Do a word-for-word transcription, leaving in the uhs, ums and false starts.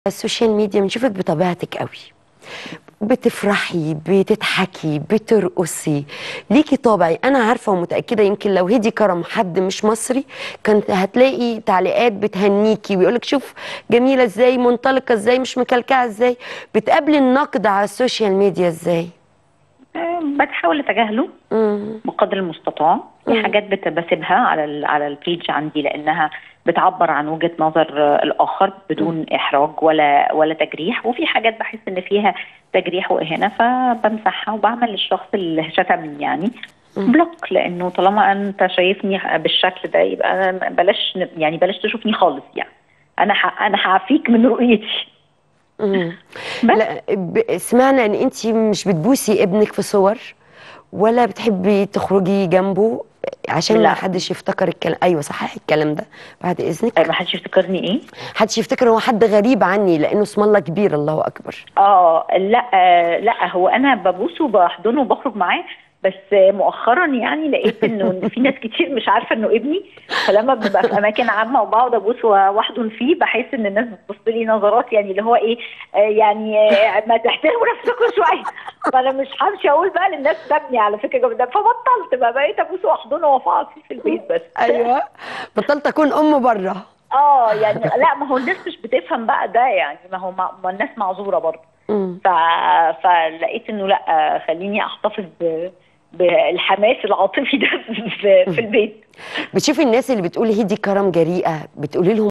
السوشيال ميديا بنشوفك بطبيعتك قوي، بتفرحي، بتضحكي، بترقصي، ليكي طابع. انا عارفه ومتاكده يمكن لو هدي كرم حد مش مصري كانت هتلاقي تعليقات بتهنيكي ويقولك شوف جميله ازاي، منطلقه ازاي، مش مكلكعه ازاي. بتقابلي النقد على السوشيال ميديا ازاي؟ آه، بتحاول اتجاهله امم بقدر المستطاع. في امم حاجات بت- بسيبها على ال على البيج عندي لانها بتعبر عن وجهة نظر آه، الاخر بدون احراج ولا ولا تجريح، وفي حاجات بحس ان فيها تجريح واهانه فبمسحها وبعمل للشخص اللي شتمني يعني بلوك، لانه طالما انت شايفني بالشكل ده يبقى أنا بلاش يعني بلاش تشوفني خالص يعني. انا ح- انا هعفيك من رؤيتي. امم بس لا، ب- سمعنا ان انت مش بتبوسي ابنك في صور ولا بتحبي تخرجي جنبه عشان ما لا، حدش يفتكر الكلام. ايوه صححي الكلام ده بعد آه، اذنك. ما حدش يفتكرني ايه. محدش يفتكر هو حد غريب عني لانه اسم الله كبير، الله اكبر. اه لا، آه لا، هو انا ببوسه وبحضنه وبخرج معاه، بس آه مؤخرا يعني لقيت انه في ناس كتير مش عارفه انه ابني، فلما ببقى في اماكن عامه وبقعد ابوس واحضن فيه بحس ان الناس بتبص لي نظرات يعني اللي هو ايه، آه يعني آه ما تحترموا نفسكم شويه. فانا مش همشي اقول بقى للناس ده ابني على فكره ده، فبطلت بقى بقيت ابوسه واحضنه وافعص فيه في البيت بس. ايوه، بطلت اكون ام بره. اه يعني لا، ما هو الناس مش بتفهم بقى ده يعني، ما هو ما ما الناس معذوره برضه. ف... فلقيت انه لا، خليني احتفظ ب... بالحماس العاطفي ده في, في البيت. بتشوفي الناس اللي بتقول هدي كرم جريئه بتقولي لهم